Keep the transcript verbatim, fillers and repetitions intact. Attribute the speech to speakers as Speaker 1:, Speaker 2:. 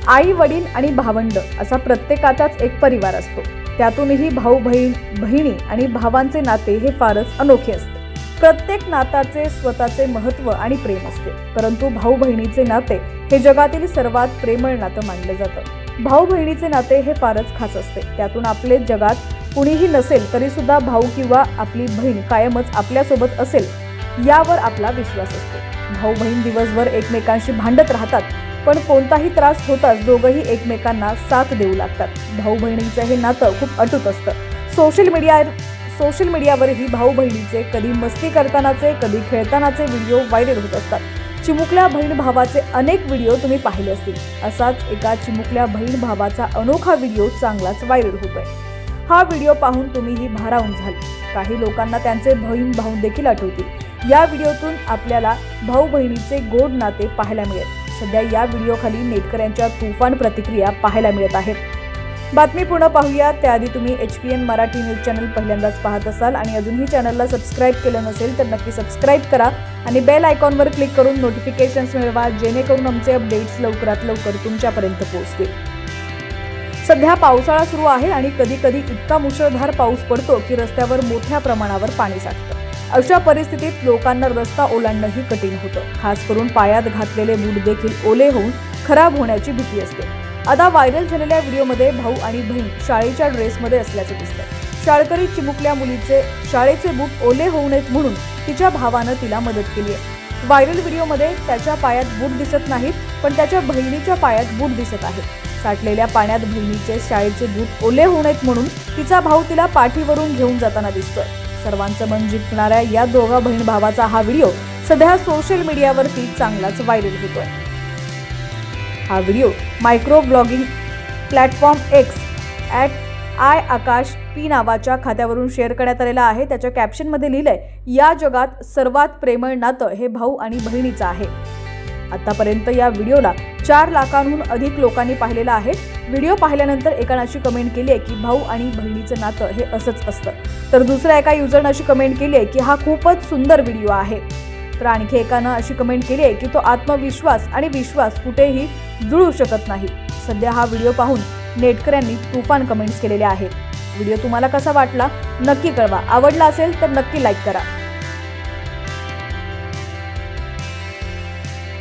Speaker 1: आई वडील आणि भावंड असा प्रत्येकाचाच एक परिवार असतो। त्यातूनही भाऊ बहीण बहिणी आणि भावांचे नाते हे फारच अनोखे असते। प्रत्येक नाताचे स्वतःचे महत्त्व आणि प्रेम असते, परंतु भाऊ बहिणीचे नाते हे जगातील सर्वात प्रेमळ नातं मानलं जातं। भाऊ बहिणीचे नाते हे फारच खास असते। त्यातून आपले जगात कुणीही नसेल तरी सुद्धा भाऊ किंवा आपली बहीण कायमच आपल्यासोबत असेल यावर आपला विश्वास असतो। भाऊ बहीण दिवसभर एकमेकांशी भांडत राहतात, पण कोणताही त्रास होताच दोघंही एकमेकांना साथ देऊ लागतात। भाऊ बहिणीचं हे नातं खूप अटूट असतं। सोशल मीडिया सोशल मीडियावरही भाऊ बहिणीचे कधी मस्ती करतानाचे कधी खेळतानाचे व्हिडिओ व्हायरल होत असतात। चिमुकल्या बहीण भावाचे अनेक व्हिडिओ तुम्ही पाहिले असतील। असाच एका चिमुकल्या बहीण भावाचा अनोखा व्हिडिओ चांगलाच व्हायरल होतोय। हा व्हिडिओ पाहून तुम्हीही भारावून झाल। काही लोकांना त्यांचे बहीण भाऊ देखील आठवतील। या व्हिडिओतून आपल्याला भाऊ बहिणीचे गोड नाते पाहायला मिळेल। सध्या या व्हिडिओखाली नेटकऱ्यांच्या तुफान प्रतिक्रिया पाहायला मिळत आहेत। बातमी पूर्ण पाहूया त्याआधी तुम्ही H P N Marathi news channel पहिल्यांदाच पाहत असाल आणि अजूनही चॅनलला सबस्क्राईब केलं नसेल तर नक्की सबस्क्राईब करा आणि बेल आयकॉनवर क्लिक करून नोटिफिकेशन्स मिळवा, जेणेकरून आमचे अपडेट्स लवकरात लवकर तुमच्यापर्यंत पोहोचतील। सध्या पावसाळा सुरू आहे आणि कधी कधी इतका मुसळधार पाऊस पडतो की रस्त्यावर मोठ्या प्रमाणावर पाणी साठतं। अशा परिस्थितीत लोकांना रस्ता ओलांडणंही कठीण होतं। खास करून पायात घातलेले बूट देखील ओले होऊन खराब होण्याची भीती असते। आता व्हायरल झालेल्या व्हिडिओमध्ये भाऊ आणि बहीण शाळेच्या ड्रेसमध्ये असल्याचं दिसतंय। शाळकरी चिमुकल्या मुलीचे शाळेचे बूट ओले होऊ नयेत म्हणून तिच्या भावानं तिला मदत केली आहे। व्हायरल व्हिडिओमध्ये त्याच्या पायात बूट दिसत नाहीत, पण त्याच्या बहिणीच्या पायात बूट दिसत आहेत। साठलेल्या पाण्यात बहिणीचे शाळेचे बूट ओले होऊ नयेत म्हणून तिचा भाऊ तिला पाठीवरून घेऊन जाताना दिसतोय। सर्वांचं मन जिंकणाऱ्या या दोघा बहीण भावाचा हा व्हिडिओ सध्या सोशल मीडियावरती चांगलाच व्हायरल होतोय। हा video micro blogging platform X at I Akash P नावाच्या खात्यावरून शेअर करण्यात आलेला आहे। त्याच्या कॅप्शनमध्ये लिहिलंय, या जगात सर्वात प्रेमळ नातं हे भाऊ आणि बहिणीचं आहे। आतापर्यंत या व्हिडिओला चार लाखांहून अधिक लोकांनी पाहिलेला आहे। व्हिडिओ पाहिल्यानंतर एकाने अशी कमेंट केली आहे की भाऊ आणि बहिणीचं नातं हे असंच असतं, तर दुसऱ्या एका युजरने अशी कमेंट केली आहे की हा खूपच सुंदर व्हिडिओ आहे। तर आणखी एकानं अशी कमेंट केली आहे की तो आत्मविश्वास आणि विश्वास कुठेही जुळू शकत नाही। सध्या हा व्हिडिओ पाहून नेटकऱ्यांनी तुफान कमेंट्स केलेल्या आहेत। व्हिडिओ तुम्हाला कसा वाटला नक्की कळवा। आवडला असेल तर नक्की लाईक करा।